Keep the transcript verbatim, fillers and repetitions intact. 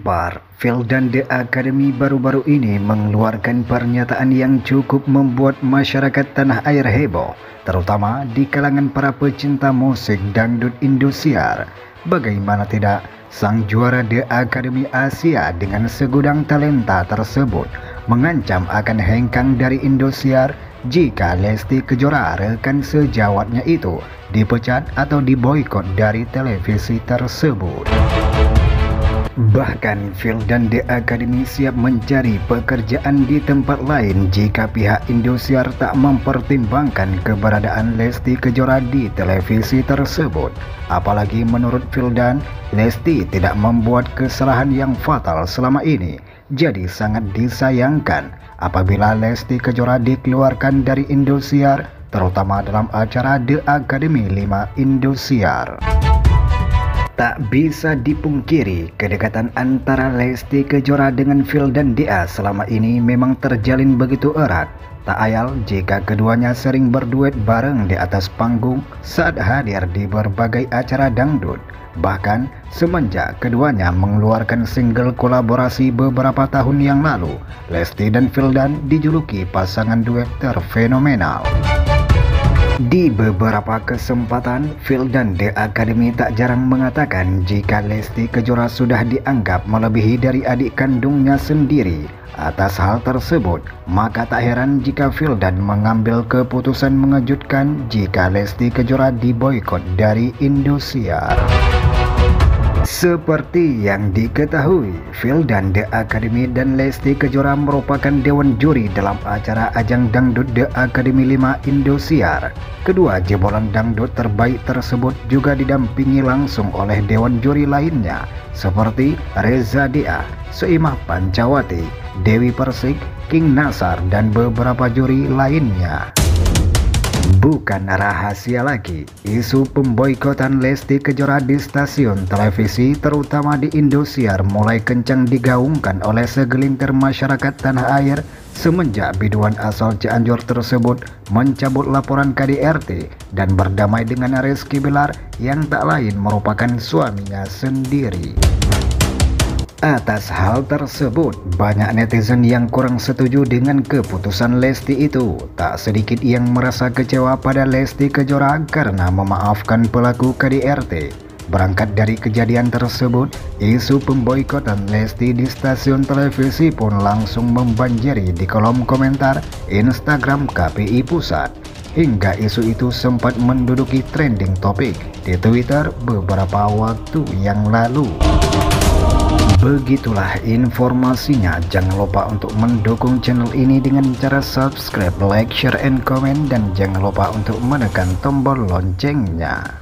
Gempar, Vildan The Academy baru-baru ini mengeluarkan pernyataan yang cukup membuat masyarakat tanah air heboh, terutama di kalangan para pecinta musik dangdut Indosiar. Bagaimana tidak, sang juara The Academy Asia dengan segudang talenta tersebut mengancam akan hengkang dari Indosiar jika Lesti Kejora rekan sejawatnya itu dipecat atau diboikot dari televisi tersebut. Bahkan Vildan The Academy siap mencari pekerjaan di tempat lain jika pihak Indosiar tak mempertimbangkan keberadaan Lesti Kejora di televisi tersebut. Apalagi menurut Vildan, Lesti tidak membuat kesalahan yang fatal selama ini. Jadi sangat disayangkan apabila Lesti Kejora dikeluarkan dari Indosiar, terutama dalam acara The Academy lima Indosiar. Tak bisa dipungkiri, kedekatan antara Lesti Kejora dengan Vildan The A selama ini memang terjalin begitu erat. Tak ayal jika keduanya sering berduet bareng di atas panggung saat hadir di berbagai acara dangdut. Bahkan semenjak keduanya mengeluarkan single kolaborasi beberapa tahun yang lalu, Lesti dan Vildan dijuluki pasangan duet terfenomenal. Di beberapa kesempatan, Vildan The Academy tak jarang mengatakan jika Lesti Kejora sudah dianggap melebihi dari adik kandungnya sendiri. Atas hal tersebut, maka tak heran jika Vildan mengambil keputusan mengejutkan jika Lesti Kejora diboikot dari Indosiar. Seperti yang diketahui, Vildan The Academy dan Lesti Kejora merupakan dewan juri dalam acara ajang dangdut The Academy lima Indosiar. Kedua jebolan dangdut terbaik tersebut juga didampingi langsung oleh dewan juri lainnya seperti Reza Dia, Soimah Pancawati, Dewi Persik, King Nasar, dan beberapa juri lainnya. Bukan rahasia lagi, isu pemboikotan Lesti Kejora di stasiun televisi terutama di Indosiar mulai kencang digaungkan oleh segelintir masyarakat tanah air semenjak biduan asal Cianjur tersebut mencabut laporan K D R T dan berdamai dengan Rizky Bilar yang tak lain merupakan suaminya sendiri. Atas hal tersebut, banyak netizen yang kurang setuju dengan keputusan Lesti itu. Tak sedikit yang merasa kecewa pada Lesti Kejora karena memaafkan pelaku K D R T. Berangkat dari kejadian tersebut, isu pemboikotan Lesti di stasiun televisi pun langsung membanjiri di kolom komentar Instagram K P I Pusat. Hingga isu itu sempat menduduki trending topik di Twitter beberapa waktu yang lalu. Begitulah informasinya. Jangan lupa untuk mendukung channel ini dengan cara subscribe, like, share, and comment, dan jangan lupa untuk menekan tombol loncengnya.